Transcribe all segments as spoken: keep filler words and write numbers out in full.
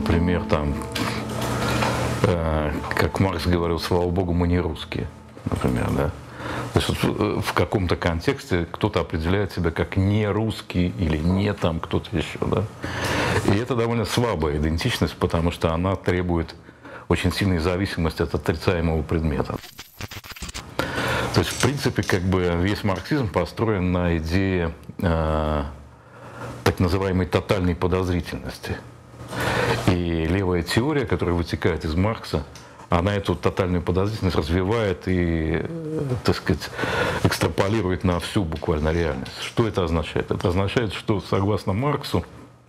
например, там, э, как Маркс говорил, слава богу, мы не русские, например, да. То есть вот в каком-то контексте кто-то определяет себя как не русский или не там кто-то еще, да. И это довольно слабая идентичность, потому что она требует очень сильной зависимости от отрицаемого предмета. То есть, в принципе, как бы весь марксизм построен на идее э, так называемой тотальной подозрительности. И левая теория, которая вытекает из Маркса, она эту тотальную подозрительность развивает и, так сказать, экстраполирует на всю буквально реальность. Что это означает? Это означает, что, согласно Марксу,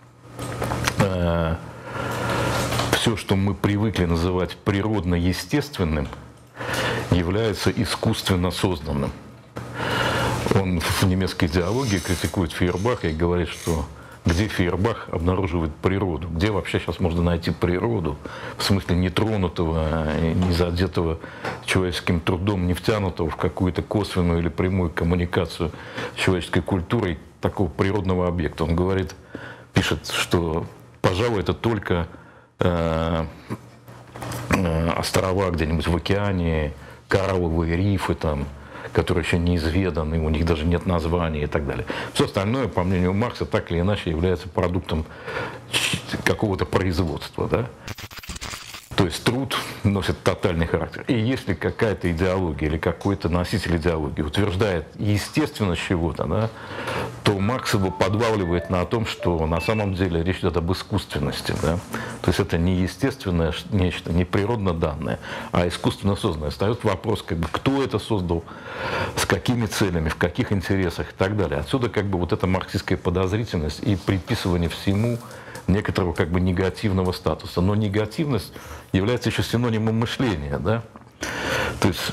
э, все, что мы привыкли называть природно-естественным, является искусственно созданным. Он в немецкой идеологии критикует Фейербаха и говорит, что где Фейербах обнаруживает природу, где вообще сейчас можно найти природу, в смысле нетронутого, не задетого человеческим трудом, не втянутого в какую-то косвенную или прямую коммуникацию с человеческой культурой такого природного объекта. Он говорит, пишет, что, пожалуй, это только э, э, острова где-нибудь в океане, коралловые рифы там, которые еще неизведаны, у них даже нет названия и так далее. Все остальное, по мнению Маркса, так или иначе является продуктом какого-то производства, да? То есть труд носит тотальный характер. И если какая-то идеология или какой-то носитель идеологии утверждает естественность чего-то, да, то Маркс его подвавливает на том, что на самом деле речь идет об искусственности. Да? То есть это не естественное нечто, не природно данное, а искусственно созданное. Остается вопрос, как бы, кто это создал, с какими целями, в каких интересах и так далее. Отсюда как бы вот эта марксистская подозрительность и приписывание всему некоторого как бы негативного статуса. Но негативность является еще синонимом мышления, да? То есть,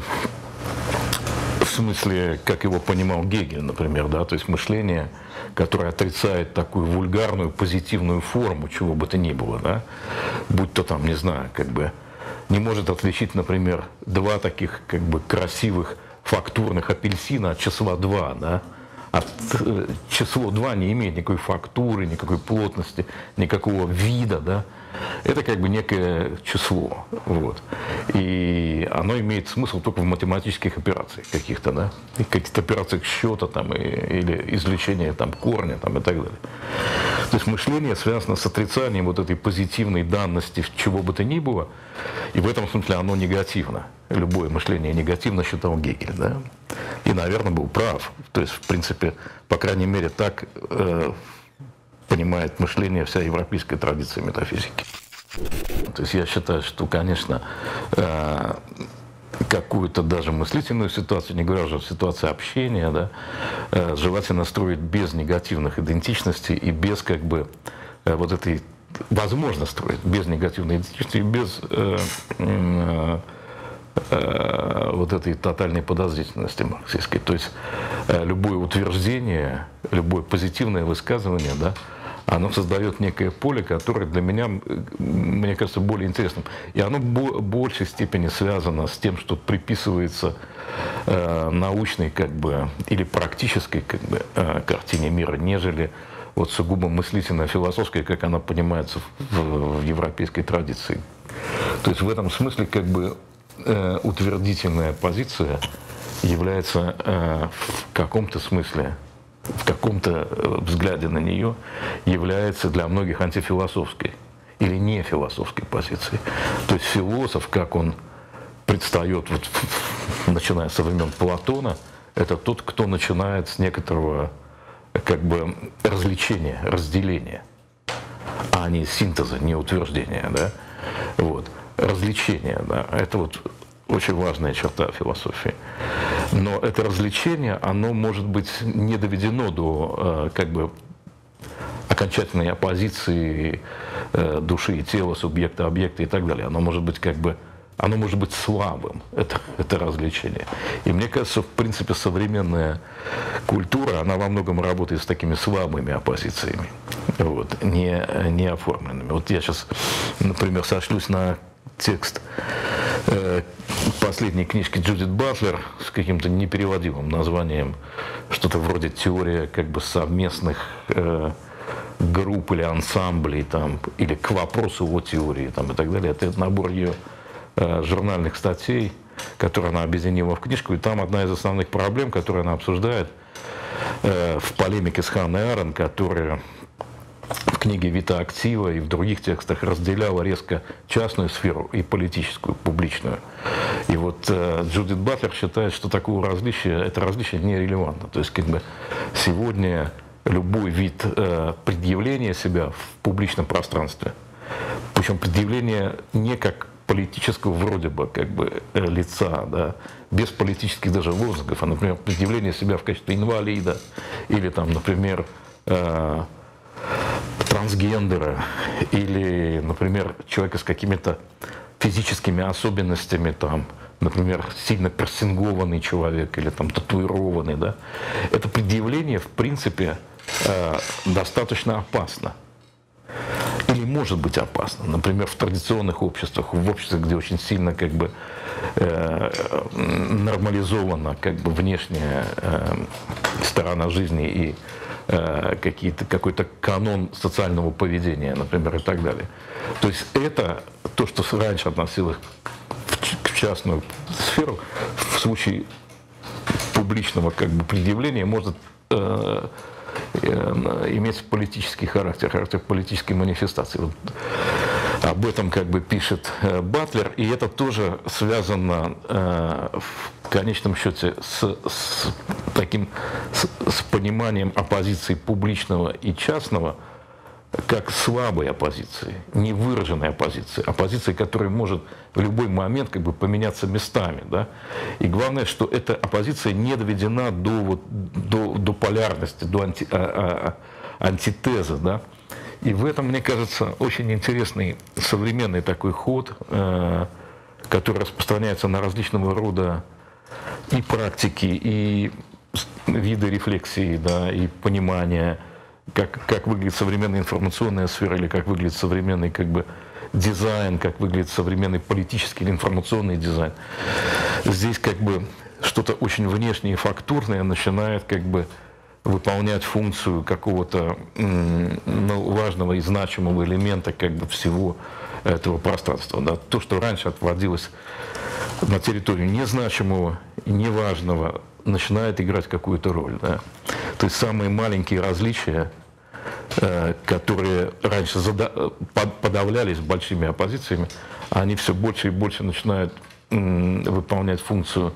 в смысле, как его понимал Гегель, например, да? То есть мышление, которое отрицает такую вульгарную, позитивную форму, чего бы то ни было, да? Будь то там, не знаю, как бы, не может отличить, например, два таких как бы красивых фактурных апельсина от числа два, да? А число два не имеет никакой фактуры, никакой плотности, никакого вида, да? Это как бы некое число, вот. И оно имеет смысл только в математических операциях каких-то, да? И каких-то операциях счета там, и, или извлечения там, корня там, и так далее. То есть мышление связано с отрицанием вот этой позитивной данности чего бы то ни было, и в этом смысле оно негативно. Любое мышление негативно, считал Гегель, да? И, наверное, был прав. То есть, в принципе, по крайней мере, так э, понимает мышление вся европейская традиция метафизики. То есть я считаю, что, конечно, э, какую-то даже мыслительную ситуацию, не говоря уже о ситуации общения, да, э, желательно строить без негативных идентичностей и без как бы э, вот этой, возможно строить без негативной идентичности и без э, э, вот этой тотальной подозрительности марксистской. То есть любое утверждение, любое позитивное высказывание, да, оно создает некое поле, которое для меня, мне кажется, более интересным. И оно в большей степени связано с тем, что приписывается э, научной как бы, или практической как бы, э, картине мира, нежели вот сугубо мыслительно-философской, как она понимается в, в европейской традиции. То есть в этом смысле как бы утвердительная позиция является э, в каком-то смысле, в каком-то взгляде на нее является для многих антифилософской или не философской позицией. То есть философ, как он предстает, вот, начиная со времен Платона, это тот, кто начинает с некоторого как бы развлечения, разделения, а не синтеза, не утверждения, да? Вот. Развлечение, да, это вот очень важная черта философии. Но это развлечение, оно может быть не доведено до э, как бы окончательной оппозиции э, души и тела, субъекта, объекта и так далее. Оно может быть как бы, оно может быть слабым, это, это развлечение. И мне кажется, в принципе, современная культура, она во многом работает с такими слабыми оппозициями, вот, не, не оформленными. Вот я сейчас, например, сошлюсь на текст э, последней книжки Джудит Батлер с каким-то непереводимым названием, что-то вроде теория как бы совместных э, групп или ансамблей, там, или к вопросу о теории там, и так далее. Это набор ее э, журнальных статей, которые она объединила в книжку. И там одна из основных проблем, которую она обсуждает э, в полемике с Ханной Аренд, которая в книге «Вита актива» и в других текстах разделяла резко частную сферу и политическую, публичную. И вот э, Джудит Батлер считает, что такого различия, это различие нерелевантно. То есть как бы сегодня любой вид э, предъявления себя в публичном пространстве, причем предъявление не как политического вроде бы как бы э, лица, да, без политических даже лозунгов, а, например, предъявление себя в качестве инвалида или там, например, э, трансгендера или, например, человека с какими-то физическими особенностями, там, например, сильно персингованный человек или там татуированный, да, это предъявление, в принципе, э, достаточно опасно. Или может быть опасно. Например, в традиционных обществах, в обществах, где очень сильно как бы э, нормализована как бы внешняя э, сторона жизни и э, какие-то, какой-то канон социального поведения, например, и так далее. То есть это то, что раньше относилось к частную сферу, в случае публичного как бы предъявления может э, э, иметь политический характер, характер политической манифестации. Вот об этом как бы пишет э, Батлер, и это тоже связано э, в конечном счете с, с таким с, с пониманием оппозиции публичного и частного как слабой оппозиции, невыраженной оппозиции, оппозиции, которая может в любой момент как бы поменяться местами, да? И главное, что эта оппозиция не доведена до, вот, до, до полярности, до анти, а, а, антитеза, да? И в этом, мне кажется, очень интересный современный такой ход, э, который распространяется на различного рода и практики, и виды рефлексии, да, и понимания, Как, как выглядит современная информационная сфера, или как выглядит современный как бы, дизайн, как выглядит современный политический или информационный дизайн. Здесь как бы что-то очень внешнее и фактурное начинает как бы выполнять функцию какого-то ну, важного и значимого элемента как бы, всего этого пространства. Да. То, что раньше отводилось на территорию незначимого и неважного, начинает играть какую-то роль. Да. То есть самые маленькие различия, которые раньше подавлялись большими оппозициями, они все больше и больше начинают выполнять функцию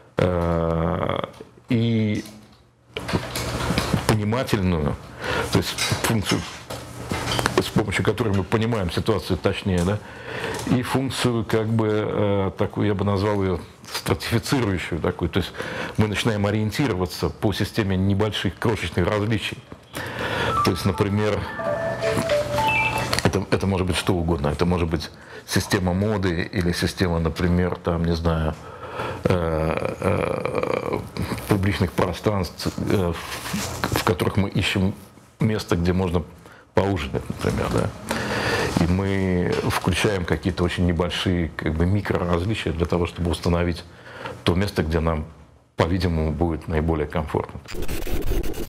и понимательную, то есть функцию, с помощью которой мы понимаем ситуацию точнее, да, и функцию, как бы, такую, я бы назвал ее, стратифицирующую такую, то есть мы начинаем ориентироваться по системе небольших крошечных различий. То есть, например, это, это может быть что угодно, это может быть система моды или система, например, там, не знаю, э, э, публичных пространств, э, в, в которых мы ищем место, где можно поужинать, например, да. И мы включаем какие-то очень небольшие как бы, микроразличия для того, чтобы установить то место, где нам, по-видимому, будет наиболее комфортно.